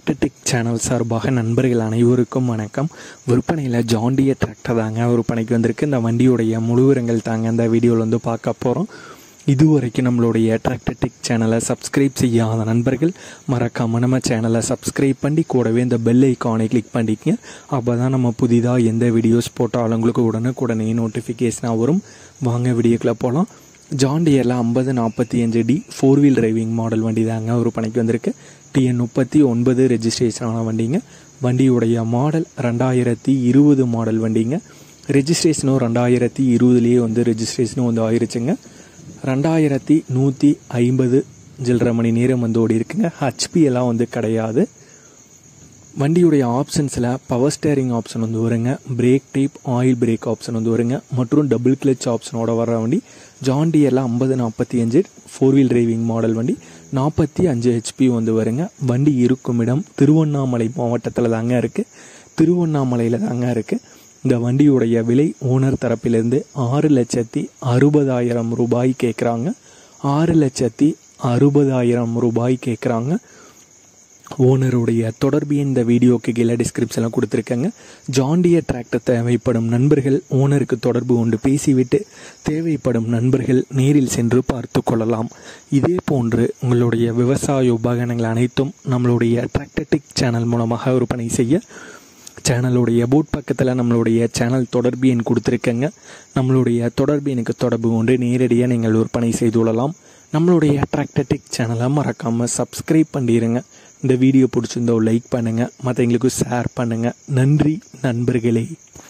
Tractor Tech channel சார்பாக நண்பர்கள் அனைவருக்கும் வணக்கம். விற்பனையில் ஜான் டியர் டிராக்டர் தாங்க விற்பனைக்கு வந்திருக்கு. இந்த வண்டியுடைய முழு விவரங்கள் தாங்க இந்த வீடியோவில் வந்து பார்க்க போகிறோம். இதுவரைக்கும் நம்மளுடைய டிராக்டர்டெக் சேனலை சப்ஸ்கிரைப் செய்யாத நண்பர்கள் மறக்காமல் நம்ம சேனலை சப்ஸ்கிரைப் பண்ணி கூடவே இந்த பெல் ஐக்கானை கிளிக் பண்ணிக்கங்க. அப்போ தான் நம்ம புதிதாக எந்த வீடியோஸ் போட்டாலும் உங்களுக்கு உடனே நோட்டிஃபிகேஷனாக வரும். வாங்க வீடியோக்குள்ளே போகலாம். John டியரில் 5045D 4-wheel driving model வண்டி தாங்க விற்பனைக்கு வந்திருக்கு. TN 39 ரெஜிஸ்ட்ரேஷனான வண்டிங்க. வண்டியுடைய மாடல் 2020 மாடல் வண்டிங்க. ரெஜிஸ்ட்ரேஷனும் 2020லேயே வந்து ரெஜிஸ்ட்ரேஷனும் வந்து ஆயிருச்சுங்க. 2150 சில்லரை மணி நேரம் வந்து ஓடி இருக்குங்க. HP எல்லாம் வந்து கிடையாது. வண்டியுடைய ஆப்ஷன்ஸில் பவர் ஸ்டேரிங் ஆப்ஷன் வந்து வருங்க, brake type oil brake option வந்து வருங்க, மற்றும் டபுள் கிளச் ஆப்ஷனோட வர வண்டி. ஜான் டியரில் 5045 4-wheel டிரைவிங் மாடல் வண்டி 45 HP வந்து வருங்க. வண்டி இருக்கும் இடம் திருவண்ணாமலை மாவட்டத்தில் தாங்க இருக்குது. திருவண்ணாமலையில் தாங்க இருக்குது. இந்த வண்டியுடைய விலை ஓனர் தரப்பிலிருந்து 6,60,000 ரூபாய் கேட்குறாங்க. 6,60,000 ரூபாய் கேட்குறாங்க. ஓனருடைய தொடர்பு இந்த வீடியோக்கு கீழே டிஸ்கிரிப்ஷனில் கொடுத்துருக்கேங்க. ஜான் டியர் டிராக்டர் தேவைப்படும் நண்பர்கள் ஓனருக்கு தொடர்பு கொண்டு பேசிவிட்டு தேவைப்படும் நண்பர்கள் நேரில் சென்று பார்த்து கொள்ளலாம். இதே போன்று உங்களுடைய விவசாய உபகரணங்கள் அனைத்தும் நம்மளுடைய டிராக்டர்டெக் சேனல் மூலமாக விற்பனை செய்ய சேனலுடைய போட் பக்கத்தில் நம்மளுடைய சேனல் தொடர்பு எண் கொடுத்துருக்கேங்க. நம்மளுடைய தொடர்பு எனக்கு தொடர்பு கொண்டு நேரடியாக நீங்கள் விற்பனை செய்து கொள்ளலாம். நம்மளுடைய டிராக்டர்டெக் சேனலை மறக்காமல் சப்ஸ்கிரைப் பண்ணிடுங்க. இந்த வீடியோ பிடிச்சிருந்தோ லைக் பண்ணுங்கள், மற்றவங்களுக்கு ஷேர் பண்ணுங்கள். நன்றி நண்பர்களே.